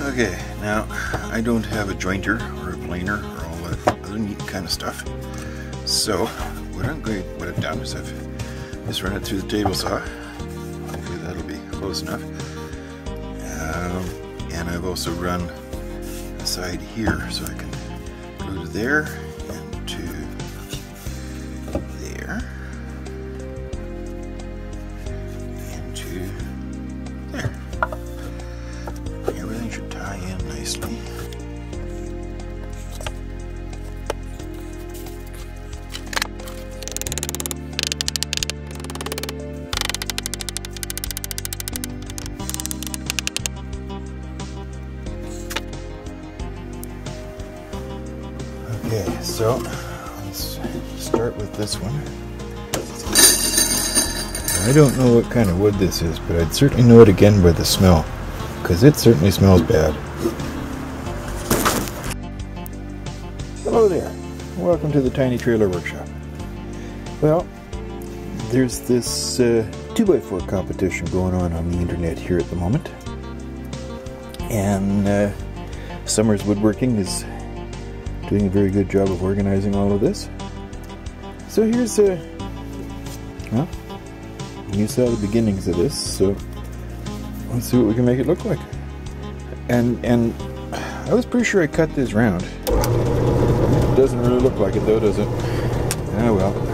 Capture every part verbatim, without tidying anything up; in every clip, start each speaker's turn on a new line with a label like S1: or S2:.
S1: Okay, now I don't have a jointer or a planer or all that other neat kind of stuff. So what I'm going, what I've done is I've just run it through the table saw. Hopefully that'll be close enough. Um, and I've also run a side here, so I can go to there and to there and to there. Everything should tie in nicely. Okay, so let's start with this one. I don't know what kind of wood this is, but I'd certainly know it again by the smell, because it certainly smells bad. Hello there, welcome to the Tiny Trailer Workshop. Well, there's this uh, two by four competition going on on the internet here at the moment, and uh, Summers Woodworking is doing a very good job of organizing all of this. So here's a, well, you saw the beginnings of this, so let's see what we can make it look like. And and I was pretty sure I cut this round. It doesn't really look like it though, does it? Ah well.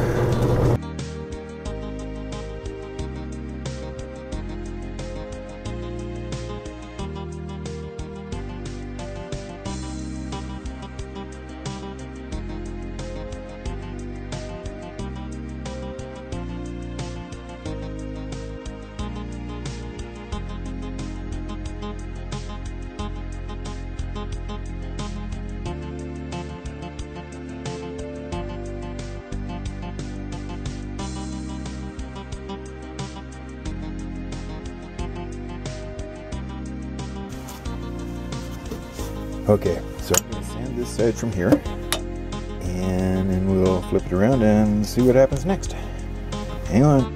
S1: Okay, so I'm going to sand this side from here, and then we'll flip it around and see what happens next. Hang on.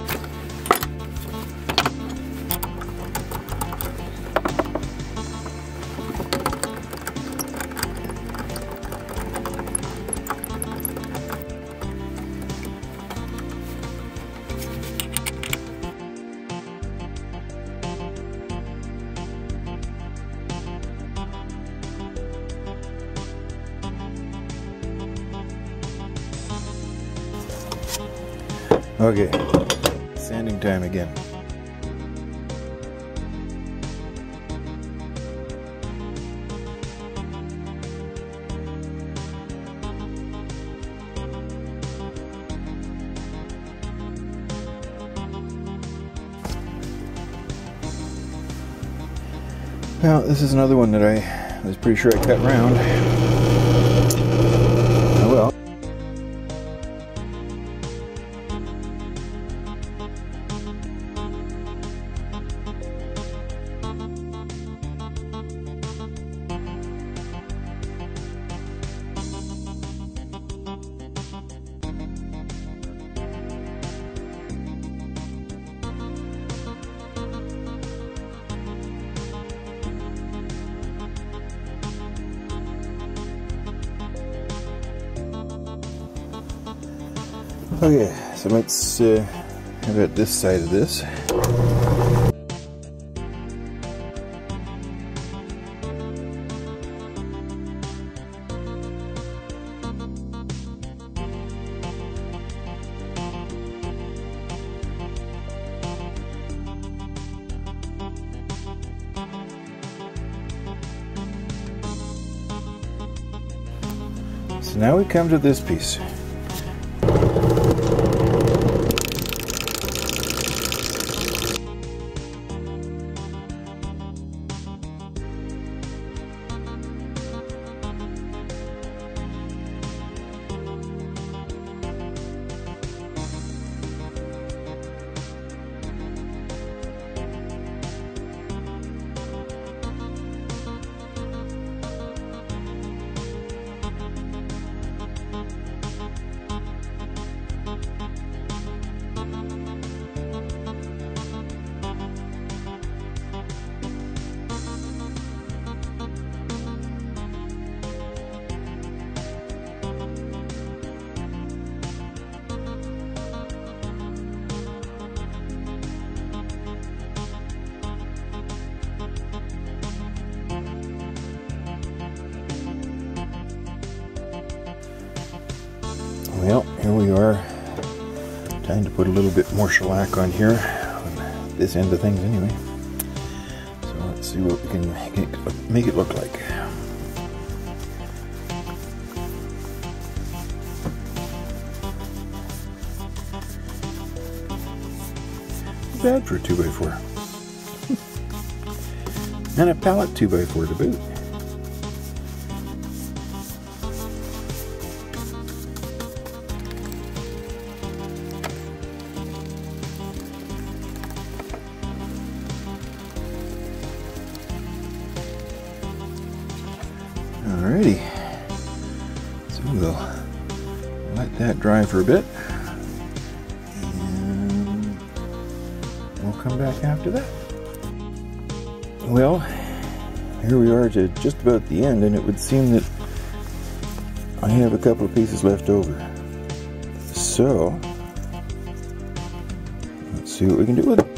S1: Okay, sanding time again. Now, this is another one that I was pretty sure I cut round. Oh well. Okay, so let's uh, have it this side of this. So now we come to this piece. Well, here we are. Time to put a little bit more shellac on here, on this end of things anyway. So let's see what we can make it, make it look like. Bad for a two by four. And a pallet two by four to boot. Alrighty, so we'll let that dry for a bit, and we'll come back after that. Well, here we are to just about the end, and it would seem that I have a couple of pieces left over. So, let's see what we can do with it.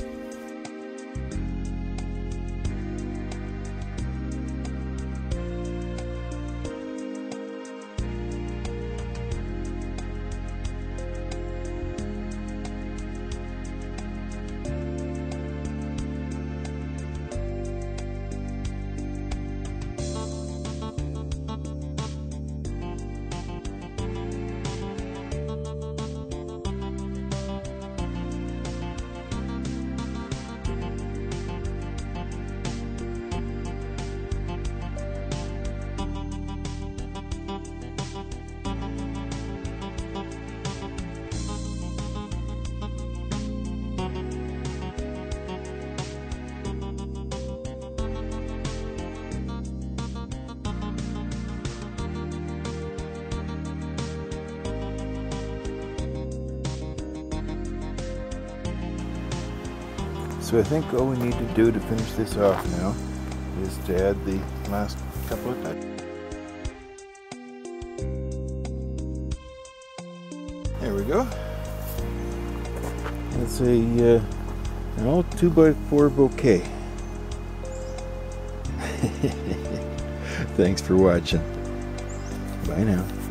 S1: So I think all we need to do to finish this off now is to add the last couple of touches. There we go. It's a uh, an all two by four bouquet. Thanks for watching. Bye now.